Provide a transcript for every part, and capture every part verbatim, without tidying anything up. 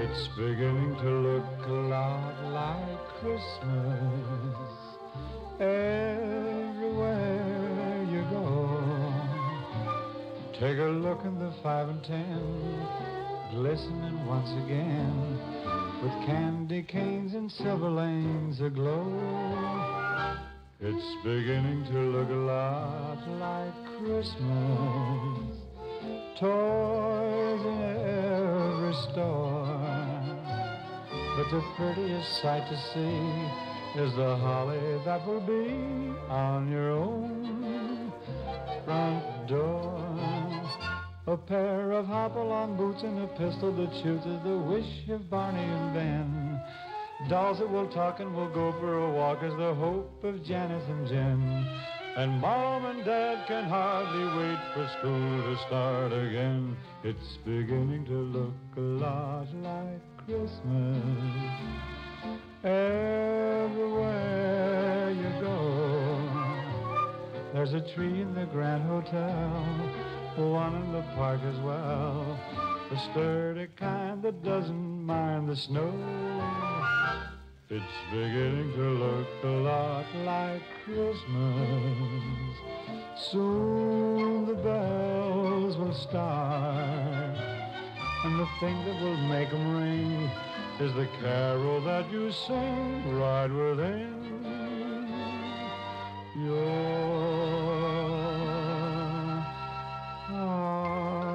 It's beginning to look a lot like Christmas everywhere you go. Take a look in the five and ten, glistening once again, with candy canes and silver lanes aglow. It's beginning to look a lot like Christmas, toys in every store. But the prettiest sight to see is the holly that will be on your own front door. A pair of hop-along boots and a pistol that shoots is the wish of Barney and Ben. Dolls that will talk and will go for a walk is the hope of Janice and Jen. And Mom and Dad can hardly wait for school to start again. It's beginning to look a lot like Christmas everywhere you go. There's a tree in the Grand Hotel, one in the park as well, the sturdy kind that doesn't mind the snow. It's beginning to look a lot like Christmas. Soon the bells will start, and the thing that will make them ring is the carol that you sing right within your heart.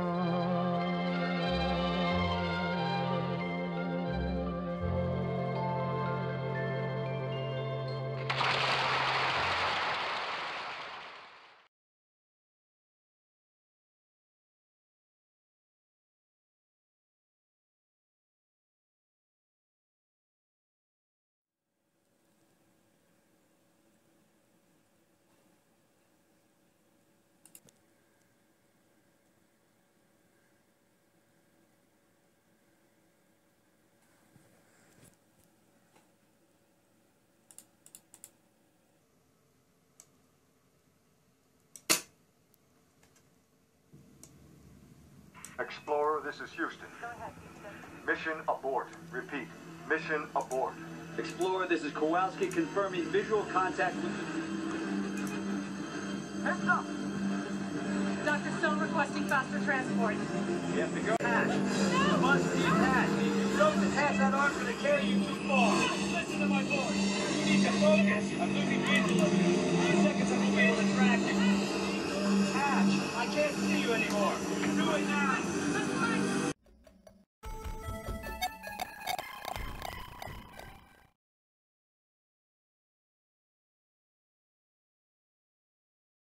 Explorer, this is Houston. Go ahead, Houston. Mission abort. Repeat. Mission abort. Explorer, this is Kowalski confirming visual contact with the... Heads up! Doctor Stone requesting faster transport. You have to go. Hatch. No! You must be attached. If you don't detach that arm, it's going to carry you too far. Listen to my voice. You need to focus. I'm losing visual of you. Few seconds and we'll be able to track you. Hatch, I can't see you anymore. Do it now.